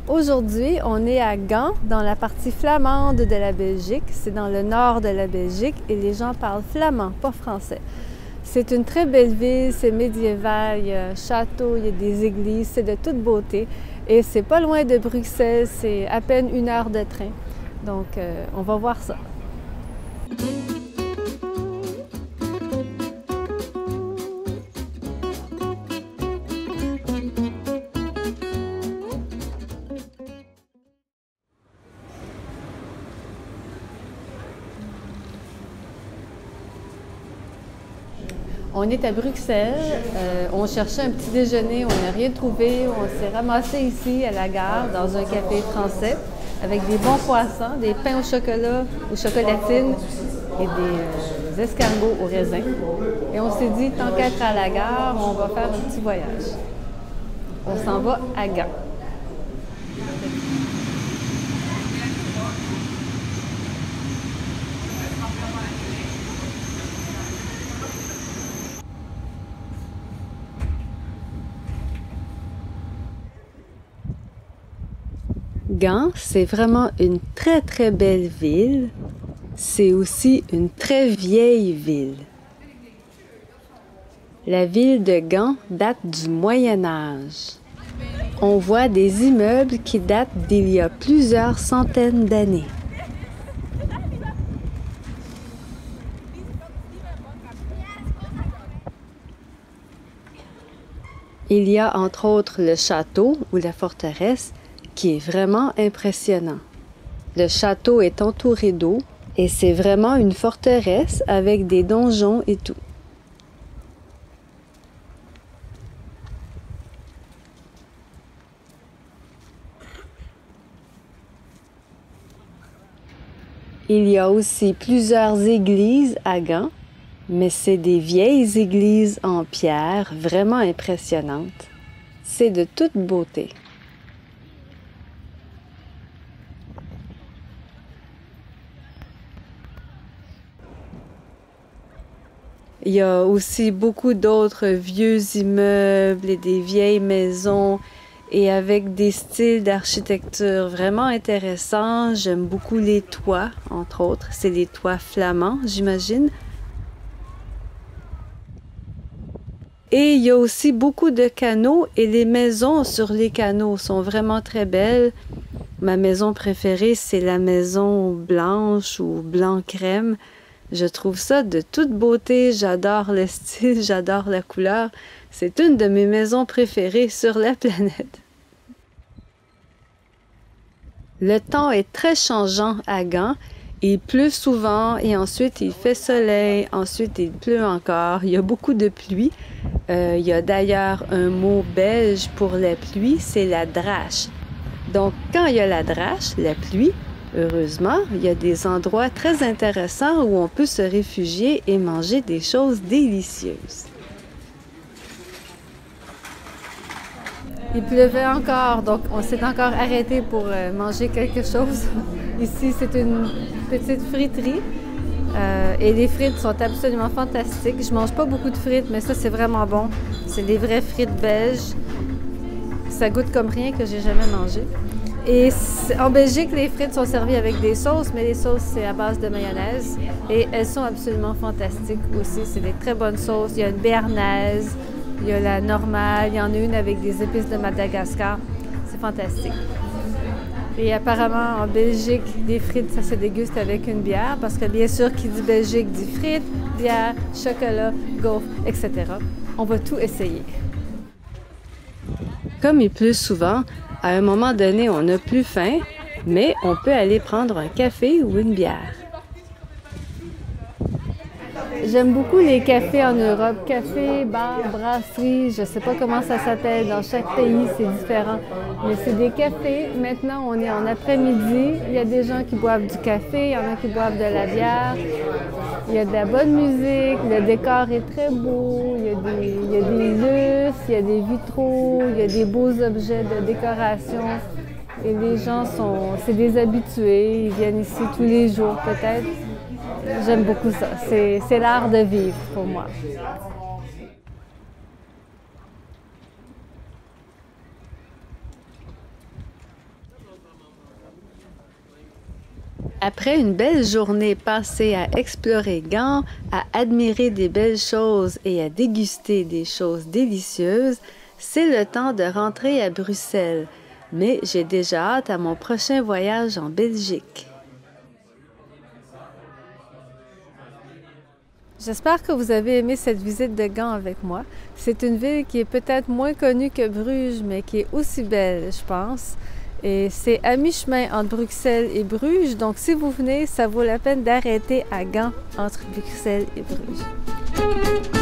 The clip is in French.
Aujourd'hui, on est à Gand, dans la partie flamande de la Belgique. C'est dans le nord de la Belgique et les gens parlent flamand, pas français. C'est une très belle ville, c'est médiéval, il y a un château, il y a des églises, c'est de toute beauté. Et c'est pas loin de Bruxelles, c'est à peine 1 heure de train. Donc, on va voir ça. On est à Bruxelles, on cherchait un petit déjeuner, on n'a rien trouvé, on s'est ramassé ici à la gare dans un café français avec des bons croissants, des pains au chocolat, aux chocolatines et des escargots au raisin. Et on s'est dit, tant qu'être à la gare, on va faire un petit voyage. On s'en va à Gand. Gand, c'est vraiment une très belle ville. C'est aussi une très vieille ville. La ville de Gand date du Moyen Âge. On voit des immeubles qui datent d'il y a plusieurs centaines d'années. Il y a entre autres le château ou la forteresse qui est vraiment impressionnant. Le château est entouré d'eau et c'est vraiment une forteresse avec des donjons et tout. Il y a aussi plusieurs églises à Gand, mais c'est des vieilles églises en pierre vraiment impressionnantes. C'est de toute beauté. Il y a aussi beaucoup d'autres vieux immeubles et des vieilles maisons et avec des styles d'architecture vraiment intéressants. J'aime beaucoup les toits, entre autres. C'est les toits flamands, j'imagine. Et il y a aussi beaucoup de canaux et les maisons sur les canaux sont vraiment très belles. Ma maison préférée, c'est la maison blanche ou blanc crème. Je trouve ça de toute beauté, j'adore le style, j'adore la couleur. C'est une de mes maisons préférées sur la planète. Le temps est très changeant à Gand. Il pleut souvent et ensuite il fait soleil, ensuite il pleut encore. Il y a beaucoup de pluie. Il y a d'ailleurs un mot belge pour la pluie, c'est la drache. Donc quand il y a la drache, la pluie, heureusement, il y a des endroits très intéressants où on peut se réfugier et manger des choses délicieuses. Il pleuvait encore, donc on s'est encore arrêté pour manger quelque chose. Ici, c'est une petite friterie et les frites sont absolument fantastiques. Je mange pas beaucoup de frites, mais ça, c'est vraiment bon. C'est des vraies frites belges. Ça goûte comme rien que j'ai jamais mangé. Et en Belgique, les frites sont servies avec des sauces, mais les sauces, c'est à base de mayonnaise. Et elles sont absolument fantastiques aussi. C'est des très bonnes sauces. Il y a une béarnaise, il y a la normale, il y en a une avec des épices de Madagascar. C'est fantastique. Et apparemment, en Belgique, les frites, ça se déguste avec une bière, parce que bien sûr, qui dit Belgique dit frites, bière, chocolat, gaufres, etc. On va tout essayer. Comme il pleut souvent, à un moment donné, on n'a plus faim, mais on peut aller prendre un café ou une bière. J'aime beaucoup les cafés en Europe. Café, bar, brasserie, je ne sais pas comment ça s'appelle. Dans chaque pays, c'est différent. Mais c'est des cafés. Maintenant, on est en après-midi. Il y a des gens qui boivent du café, il y en a qui boivent de la bière. Il y a de la bonne musique, le décor est très beau, il y a des lustres, il y a des vitraux, il y a des beaux objets de décoration. Et les gens c'est des habitués, ils viennent ici tous les jours peut-être. J'aime beaucoup ça, c'est l'art de vivre pour moi. Après une belle journée passée à explorer Gand, à admirer des belles choses et à déguster des choses délicieuses, c'est le temps de rentrer à Bruxelles. Mais j'ai déjà hâte à mon prochain voyage en Belgique. J'espère que vous avez aimé cette visite de Gand avec moi. C'est une ville qui est peut-être moins connue que Bruges, mais qui est aussi belle, je pense. Et c'est à mi-chemin entre Bruxelles et Bruges, donc si vous venez, ça vaut la peine d'arrêter à Gand entre Bruxelles et Bruges.